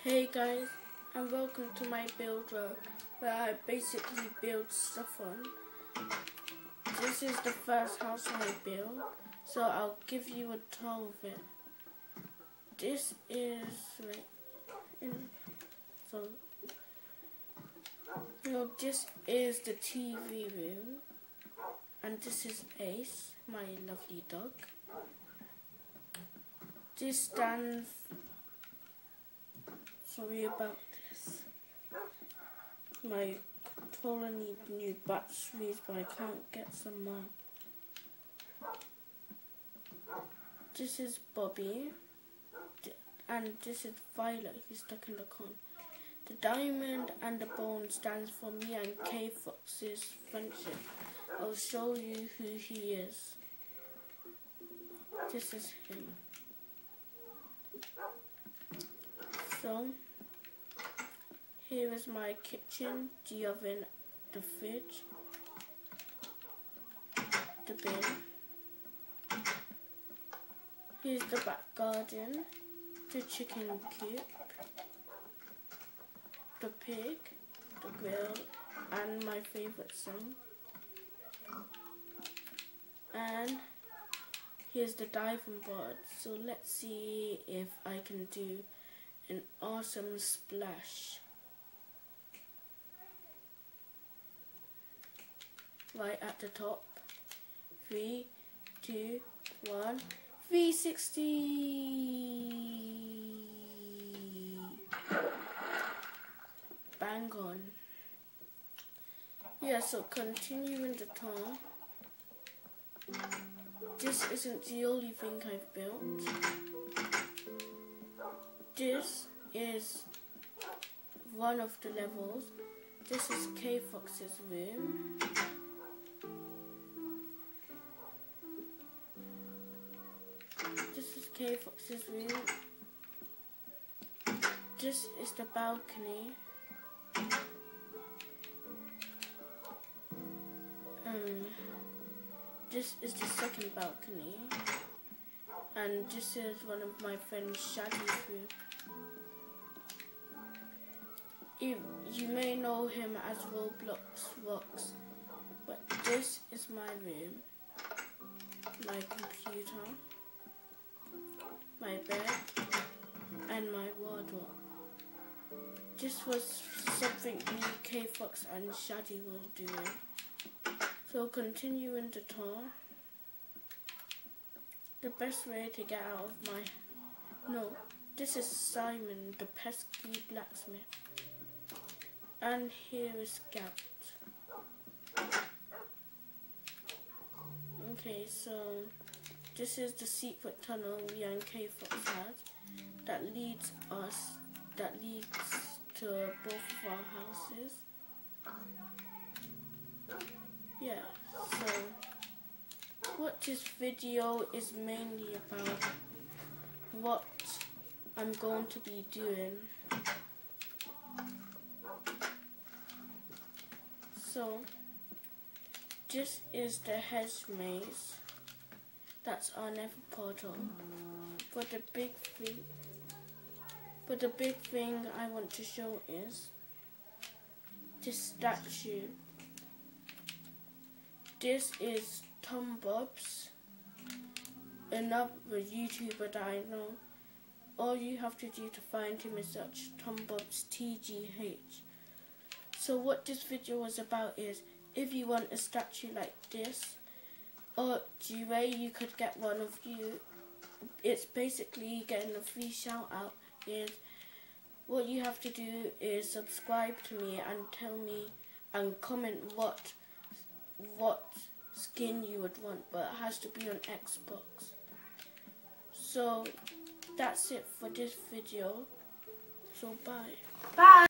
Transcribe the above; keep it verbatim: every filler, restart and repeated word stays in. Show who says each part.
Speaker 1: Hey guys, and welcome to my builder where I basically build stuff on. This is the first house I built, so I'll give you a tour of it. This is right in, so you know this is the T V room, and this is Ace, my lovely dog. This stands. Sorry about this. My controller needs new batteries, but I can't get some more. This is Bobby, and this is Violet, who's stuck in the con. The diamond and the bone stands for me and K Fox's friendship. I'll show you who he is. This is him. So, here is my kitchen, the oven, the fridge, the bin. Here's the back garden, the chicken coop, the pig, the grill, and my favourite son. And here's the diving board. So let's see if I can do an awesome splash. Right at the top. Three, two, one. three sixty. Bang on. Yeah, so continuing the tour. This isn't the only thing I've built. This is one of the levels. This is K Fox's room. This is K Fox's room. This is the balcony. Um, this is the second balcony. And this is one of my friend's Shaggy's room. You, you may know him as Roblox Rocks, but this is my room, my computer, my bed, and my wardrobe. This was something me, K Fox, and Shaggy were doing. So continuing the tour. The best way to get out of my... No, this is Simon, the pesky blacksmith. And here is Scout. Okay, so this is the secret tunnel we and K Fox has that leads us, that leads to both of our houses. Yeah, so what this video is mainly about, what I'm going to be doing. So, this is the hedge maze. That's our nether portal. But the big thing, but the big thing I want to show is this statue. This is Tom Bobs, another YouTuber that I know. All you have to do to find him is search Tom Bobs T G H. So what this video was about is, if you want a statue like this, or the way you could get one of you, it's basically getting a free shout out, is what you have to do is subscribe to me and tell me and comment what what skin you would want, but it has to be on Xbox. So that's it for this video. So bye.
Speaker 2: Bye.